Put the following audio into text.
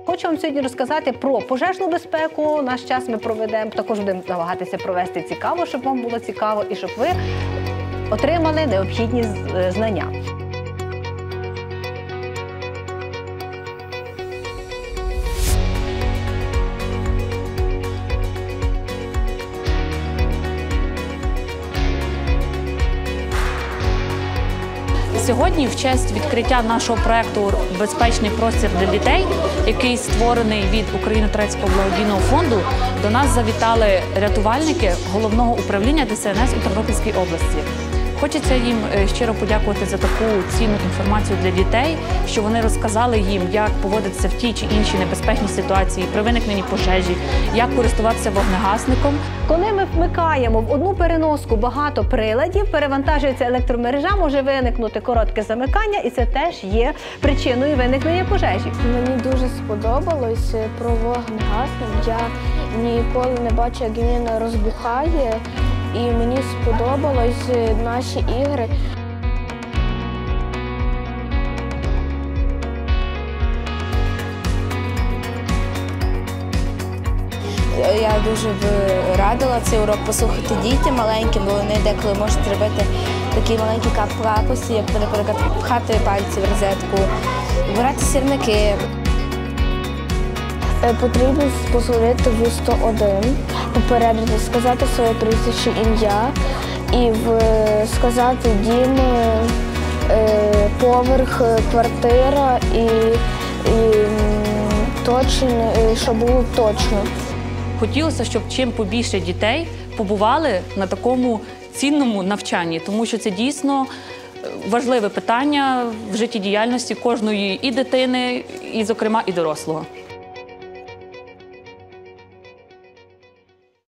Хочу вам сьогодні розказати про пожежну безпеку. Наш час ми проведемо. Також будемо намагатися провести цікаво, щоб вам було цікаво і щоб ви отримали необхідні знання. Сьогодні, в честь відкриття нашого проєкту «Безпечний простір для дітей», який створений від Україно-турецького благодійного фонду, до нас завітали рятувальники Головного управління ДСНС у Тернопільській області. Хочеться їм щиро подякувати за таку цінну інформацію для дітей, що вони розказали їм, як поводитися в тій чи іншій небезпечній ситуації при виникненні пожежі, як користуватися вогнегасником. Коли ми вмикаємо в одну переноску багато приладів, перевантажується електромережа, може виникнути коротке замикання, і це теж є причиною виникнення пожежі. Мені дуже сподобалось про вогнегасник. Я ніколи не бачу, як він розбухає. І мені сподобались наші ігри. Я дуже б радила цей урок послухати дітям маленьким, бо вони деколи можуть зробити такі маленькі капусті, як, наприклад, пхати пальці в розетку, вибирати сірники. Потрібно позвонити в 101, попередити, сказати своє прізвище, ім'я і сказати дім, поверх, квартира і точно, щоб було точно. Хотілося, щоб чим побільше дітей побували на такому цінному навчанні, тому що це дійсно важливе питання в життєдіяльності кожної і дитини, і, зокрема, і дорослого.